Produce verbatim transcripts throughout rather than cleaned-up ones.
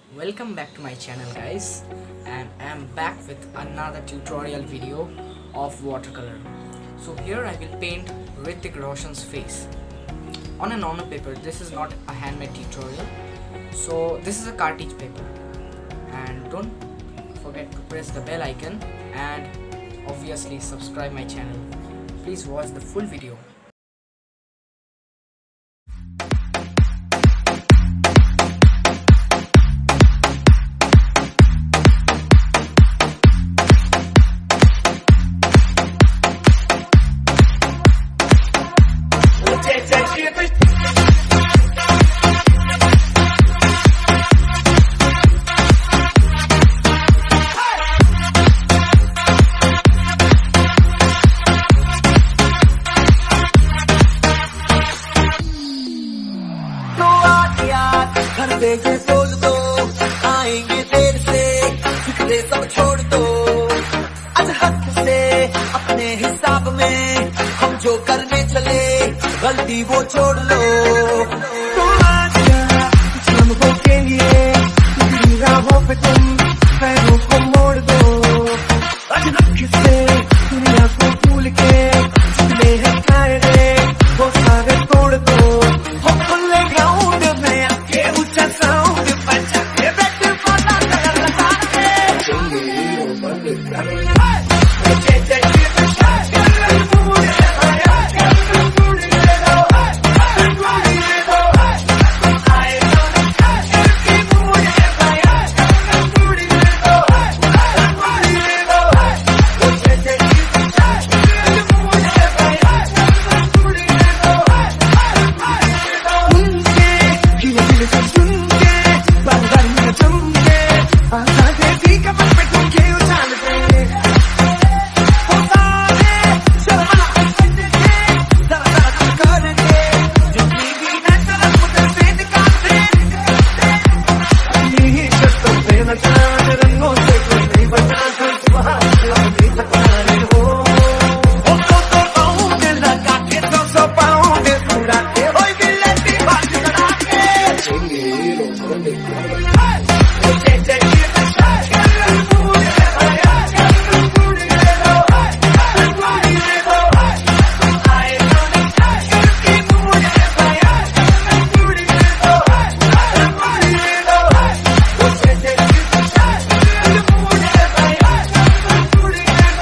Welcome back to my channel, guys, and I am back with another tutorial video of watercolor. So here I will paint Hrithik Roshan's face on a normal paper. This is not a handmade tutorial, so this is a cartridge paper. And don't forget to press the bell icon and obviously subscribe my channel. Please watch the full video. देखे बोल दो आएंगे देर से फिक्रे सब छोड़ दो आज हक से अपने हिसाब में हम जो करने चले गलती वो छोड़ लो तो आजा कुछ लम्हों के लिए तेरी राहों पे तुम पैरों को मोड़ दो आज हक से दुनिया को भूल के जितने हैं कायदे वो सारे तोड़ दो हम खुले ग्राउंड में आके ऊंचा साउंड बचा के बैठ वाला कर लगा के चंगेरो बंद कर जे जे जे कर पूरे आया कर पूरे दो पूरे दो आए तो की पूरे आया कर पूरे दो पूरे दो जे जे जे कर पूरे आया कर पूरे दो उनके दिल दिल से सुन के बार-बार में चमके आशा देती कमर पे तुमके उछाल दे हो सारे शर्मा बन के जरा जरा कर के जितनी भी है तरफ उधर से निकाल दे यही कष्टों पे न जान रंगों से कोई नहीं बचा कर सुहाग नहीं थकाने हो हो तो तो पाऊं दिल लगा के तो सौ पाऊं दिल पूरा के होई बिल्ली बात करा के चंगेरो बंद कर जे जे जे कर पूरे आया कर पूरे दो पूरे दो आए तो की पूरे आया कर पूरे दो पूरे दो जे जे जे कर पूरे आया कर पूरे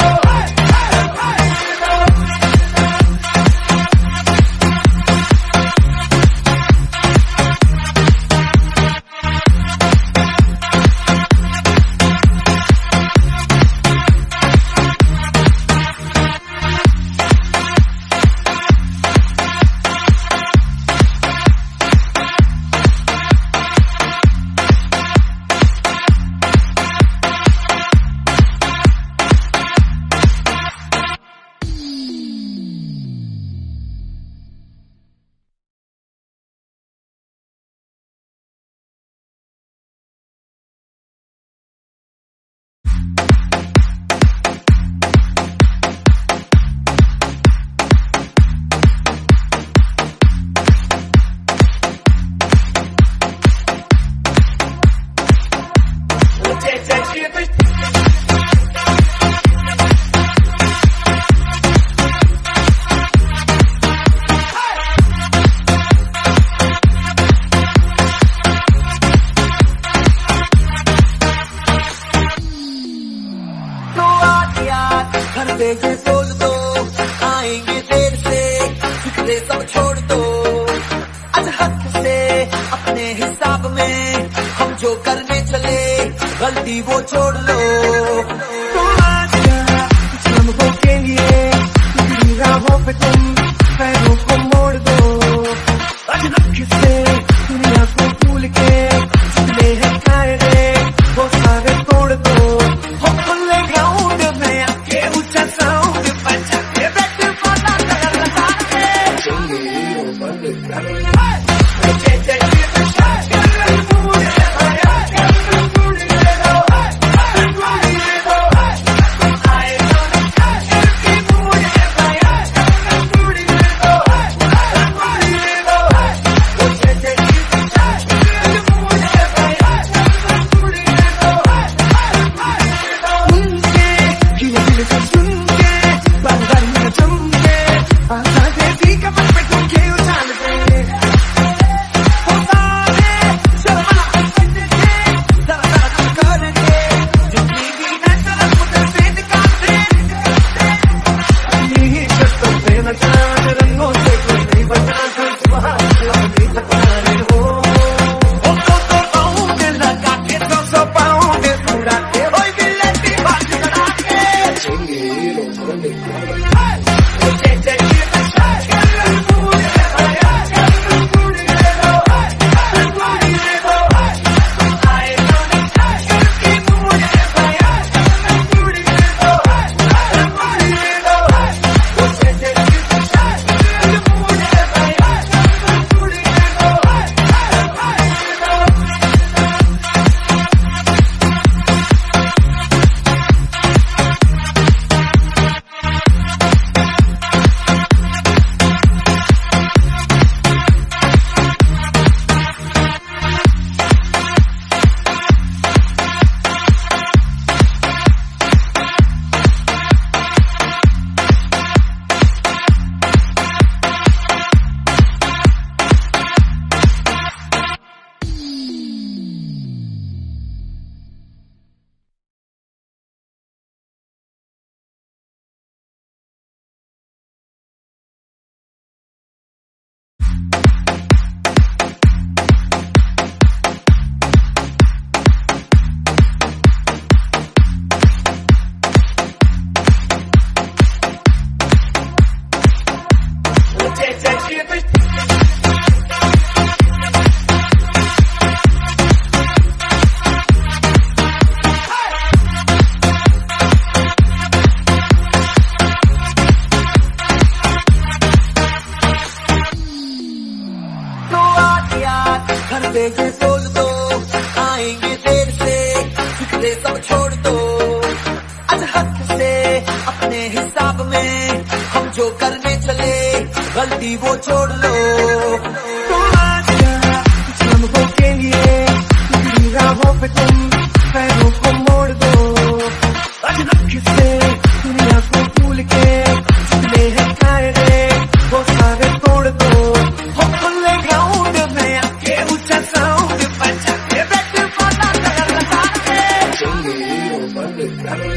देखे बोल दो आएंगे देर से फिक्रे सब छोड़ दो आज हक से अपने हिसाब में हम जो करने चले गलती वो छोड़ लो तो आजा कुछ लम्हों के लिए तेरी राहों पे तुम पैरों को मोड़ दो आज हक से दुनिया को भूल के जितने हैं कायदे वो सारे तोड़ दो हम खुले ग्राउंड में आके ऊंचा साउंड बचा के बैठ वाला कर लगा के चंगेरो बंद कर जे जे जे कर पूरे आया कर पूरे दो पूरे गलती वो छोड़ लो। तो आजा कुछ लम्हों के लिए तेरी राहों पे तुम पैरों को मोड़ दो। अचानक से दुनिया को भूल के जितने हैं कायदे वो सारे तोड़ दो। हो खुले ग्राउंड में आके ऊंचा साउंड बजा के बैठ वाला कर लगा के चंगेरो बंद कर।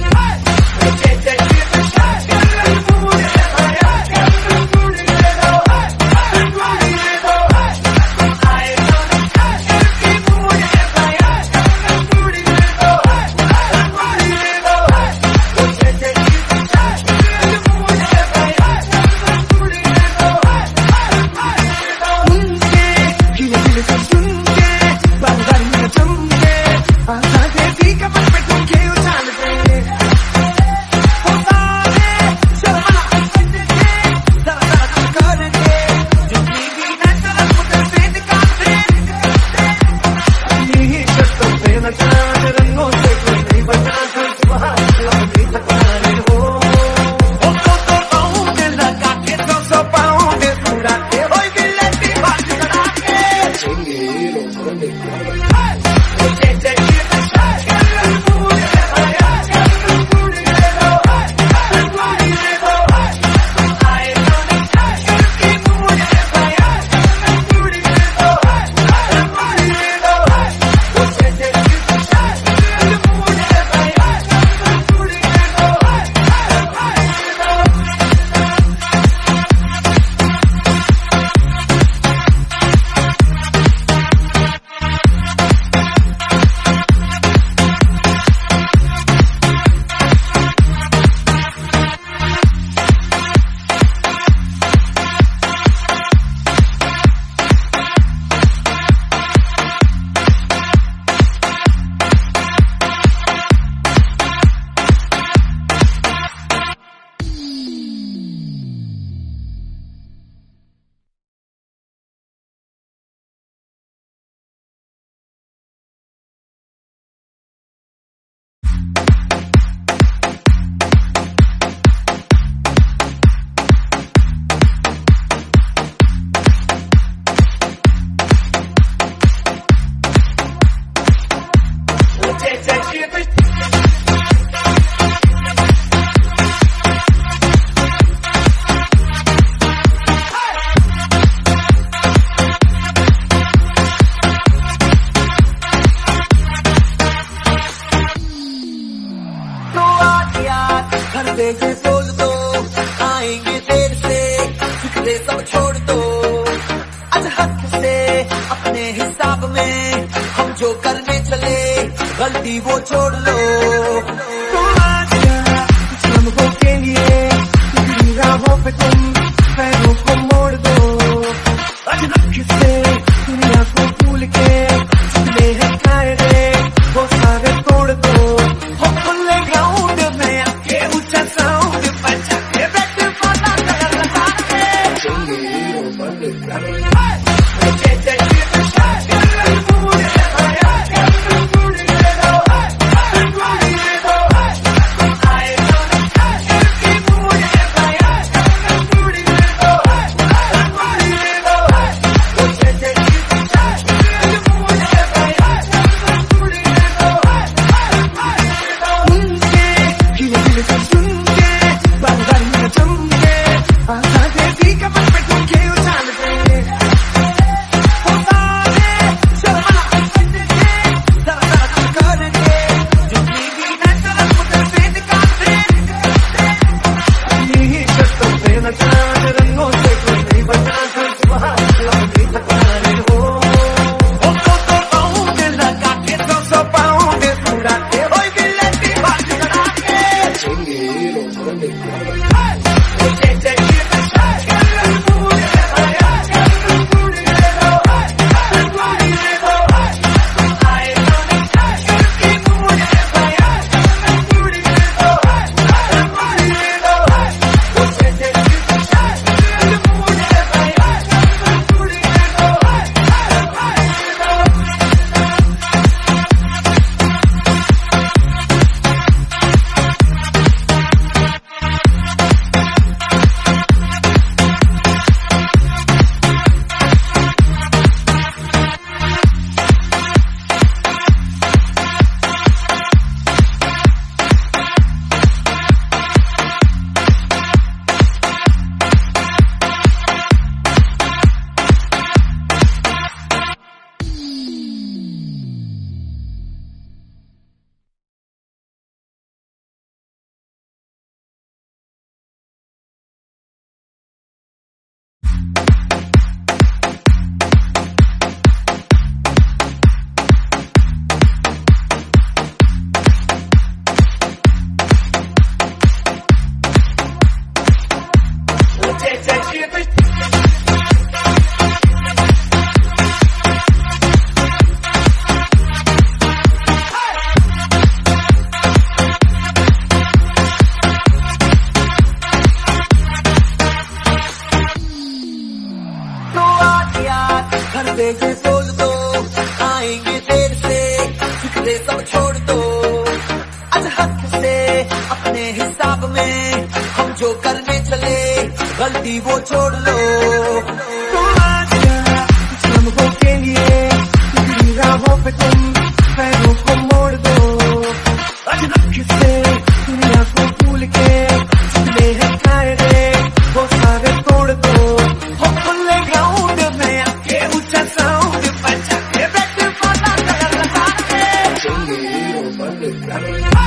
देखे बोल दो आएंगे देर से फिक्रे सब छोड़ दो। आज हक से अपने हिसाब में हम जो करने चले गलती वो छोड़ लो। तो आजा कुछ लम्हों के लिए तेरी राहों पे तुम पैरों को मोड़ दो। अचानक से दुनिया को भूल के जितने हैं कायदे वो सारे तोड़ दो। हो खुले ग्राउंड में आके ऊंचा साउंड बजा के बैठ वाला कर लगा के चंगेरो बंद कर। घड़ी वो छोड़ लो। तो आजा कुछ लम्हों के लिए तेरी राहों पे तुम पैरों को मोड़ दो। अचानक से दुनिया को भूल के जितने हैं कायदे वो सारे तोड़ दो। हो खुले ग्राउंड में आके ऊंचा साउंड बजा के बैठ वाला कलर लगा के